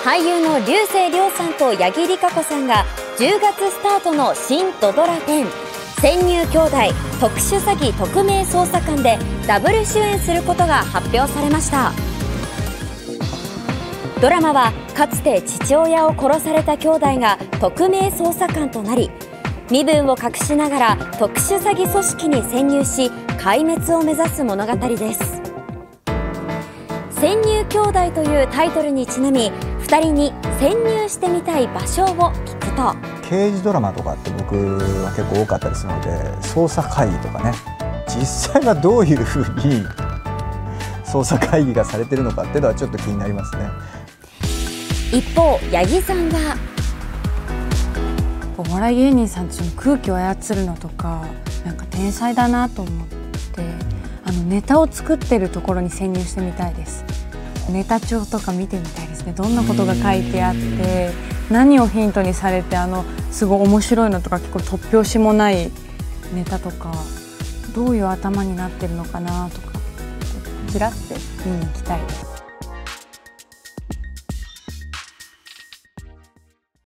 俳優の竜星涼さんと八木莉可子さんが10月スタートの新土ドラ10潜入兄弟特殊詐欺特命捜査官でダブル主演することが発表されました。ドラマはかつて父親を殺された兄弟が特命捜査官となり、身分を隠しながら特殊詐欺組織に潜入し壊滅を目指す物語です。潜入兄弟というタイトルにちなみ、2人に潜入してみたい場所を聞くと、 刑事ドラマとかって僕は結構多かったりするので、捜査会議とかね、実際はどういうふうに捜査会議がされてるのかっていうのはちょっと気になりますね。 一方、八木さんはお笑い芸人さんたちの空気を操るのとか、なんか天才だなと思って、ネタを作ってるところに潜入してみたいです。ネタ帳とか見てみたいですね。どんなことが書いてあって、何をヒントにされて、すごい面白いのとか、結構突拍子もないネタとか、どういう頭になってるのかなとか、ちらって見に行きたいです。